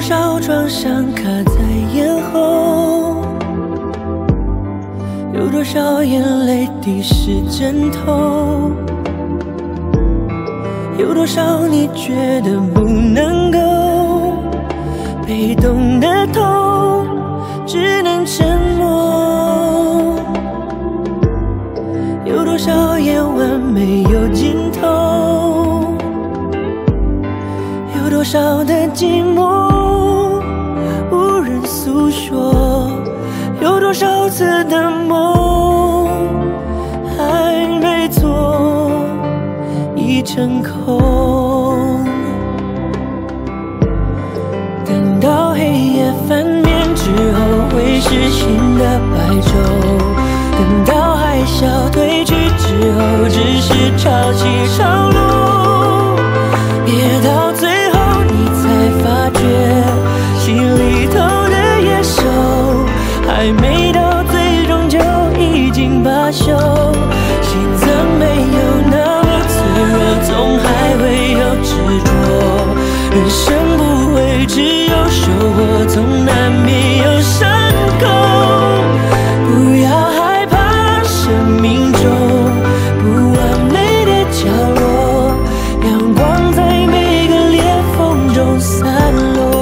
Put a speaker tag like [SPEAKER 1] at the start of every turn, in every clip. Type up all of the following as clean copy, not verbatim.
[SPEAKER 1] 少创伤卡在咽喉，有多少眼泪滴湿枕头，有多少你觉得不能够，被动的痛只能沉默，有多少夜晚没有尽头，有多少的寂寞无人诉说，有多少次的梦还没做已成空。等到黑夜翻面之后会是新的白昼，等到海啸退去之后只是潮起潮落，别到最后你才发觉心里头的野兽还没到最终就已经罢休。心脏没有那么脆弱，总还会有执着，人生不会只有收获，总难免有伤口。不要害怕生命中不完美的角落，阳光在每个裂缝中散落。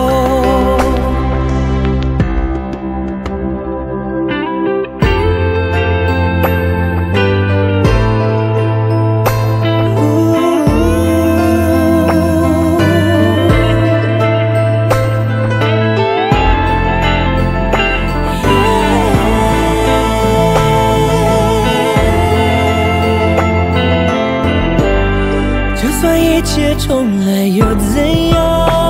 [SPEAKER 1] 就算一切重来又怎样，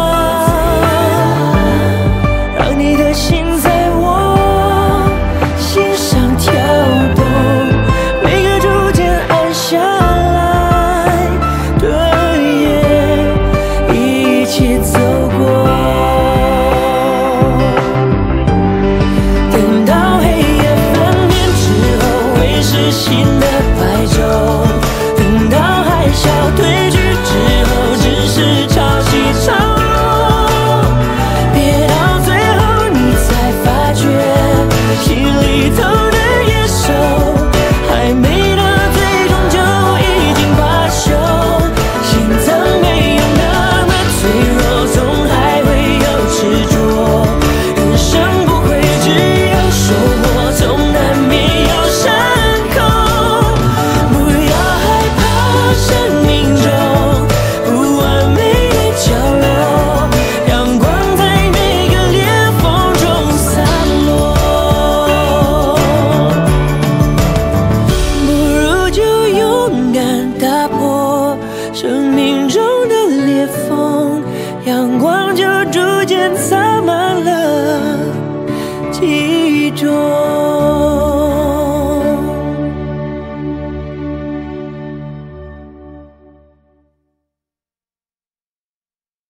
[SPEAKER 1] 让你的心在我心上跳动，每个逐渐暗下来的夜一起走过。等到黑夜翻面之后会是新的白昼，等到海啸退去之后只是潮起潮落，别到最后你才发觉心里头的野兽还没到最终就已经罢休。心脏没有那么脆弱，总还会有执着，人生不会只有收获，总难免有伤口。不要害怕生命中不完美的角落，阳光在每个裂缝中散落，不如就勇敢打破生命中的裂缝，阳光就逐渐洒满了记忆中。